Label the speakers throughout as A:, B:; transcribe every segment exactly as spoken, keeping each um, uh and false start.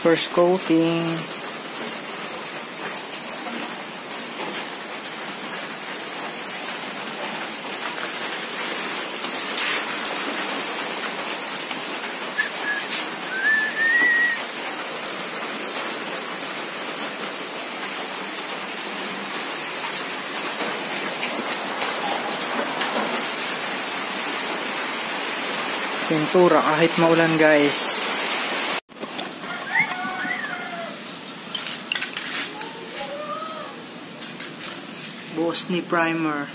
A: First coating. Pintura kahit maulan, guys. Buhos ni primer.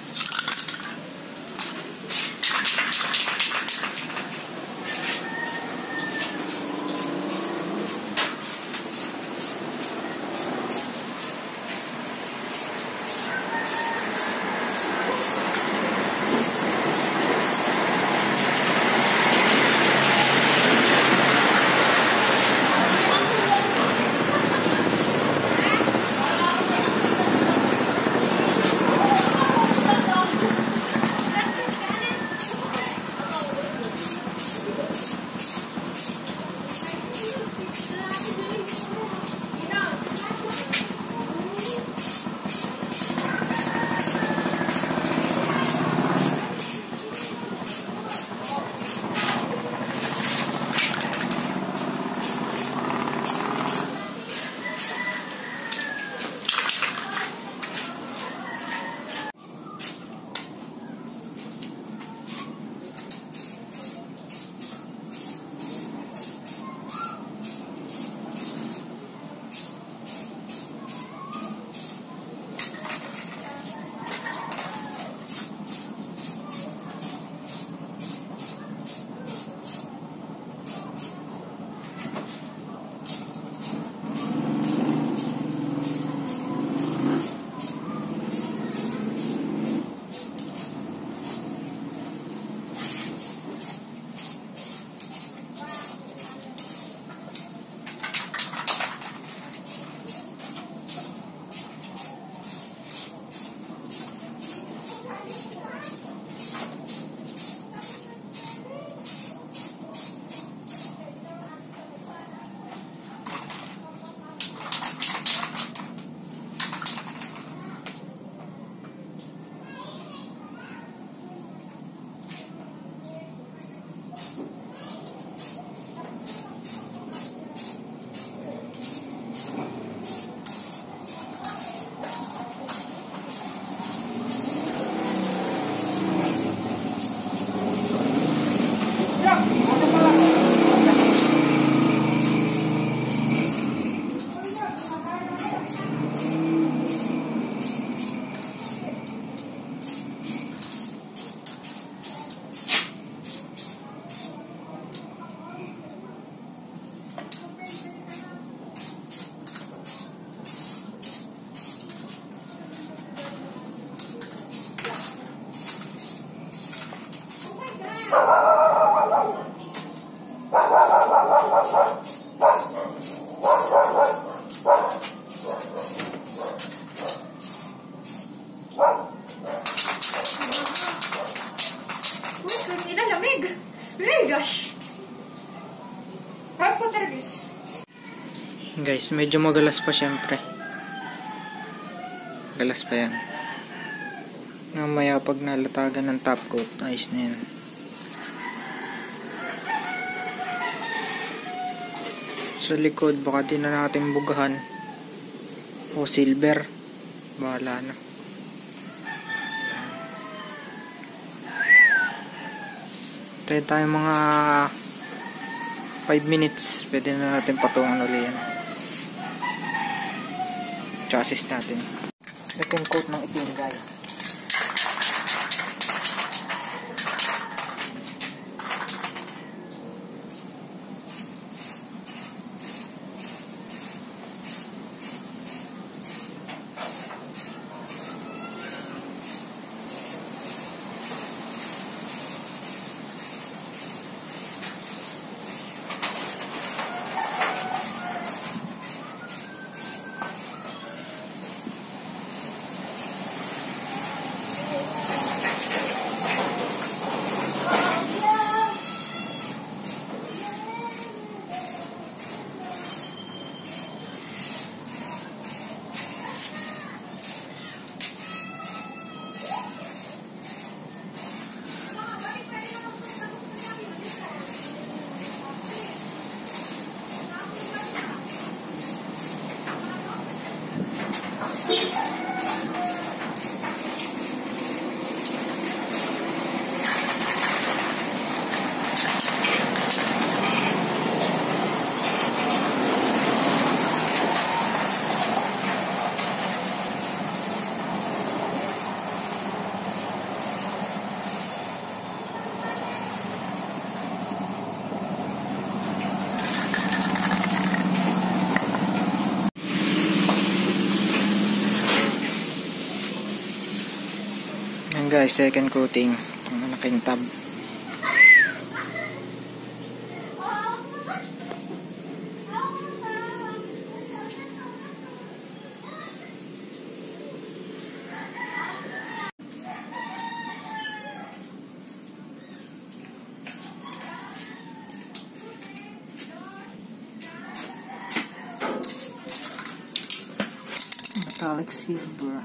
A: Guys, medyo magalas pa syempre. Galas pa yan. Mamaya pag nalatagan ng top coat, ayos na yan. Sa likod, baka din na natin bugahan. O silver. Bahala na. Tayo tayo mga five minutes. Pwede na natin patungan ulit yan. Chassis natin. Second coat ng itim, guys. Guys, second coating. Ang nakintab. Metallic silver.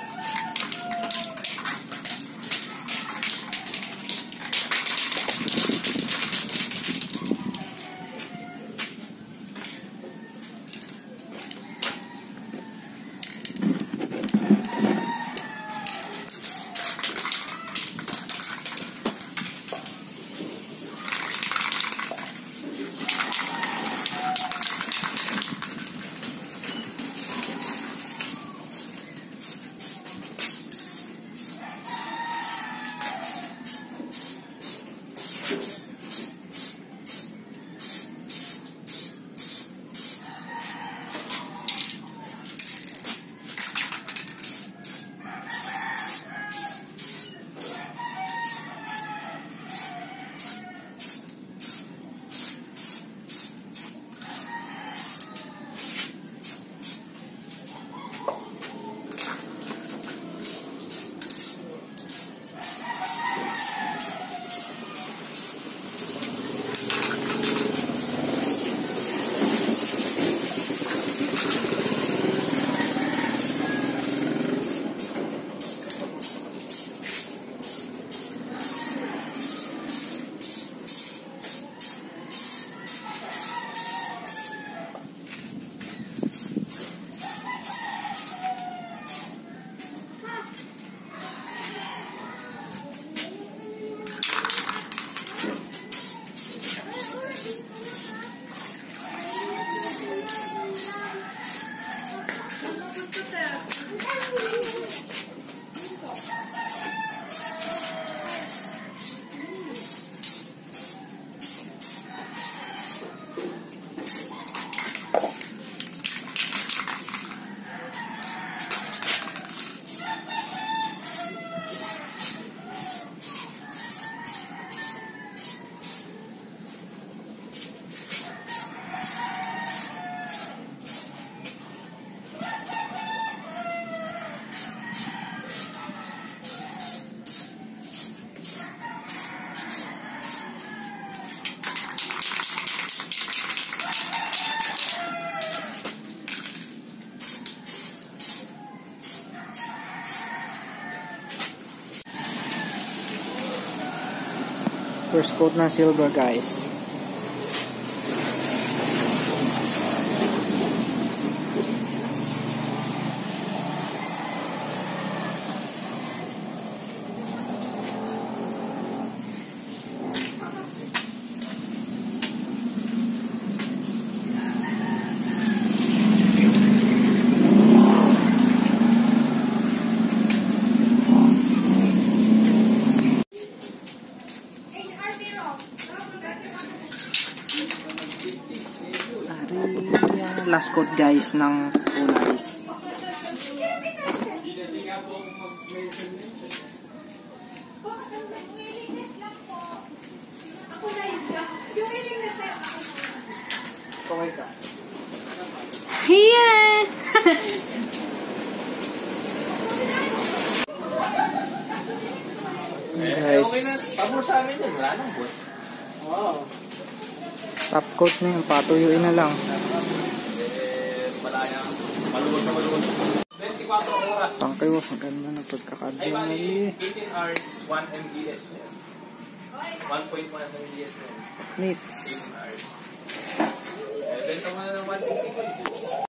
A: First coat na silver, guys. Last coat, guys, ng Polaris. Okay ka?
B: Yeah!
A: Guys,
C: pabor sa amin yun, wala nang buwan. Wow.
A: top coat na yun, patuyuin na lang.
C: Eh, malaya. Maluwag na maluwag. twenty-four oras.
A: Tangkayo, ang ganda ng
C: Ay,
A: pagkakadali.
C: mali. eighteen hours, one M B S na yun. one point one M B S na yun.
A: Neats.
C: eighteen hours. Eh, benta mo na ng one fifty ko.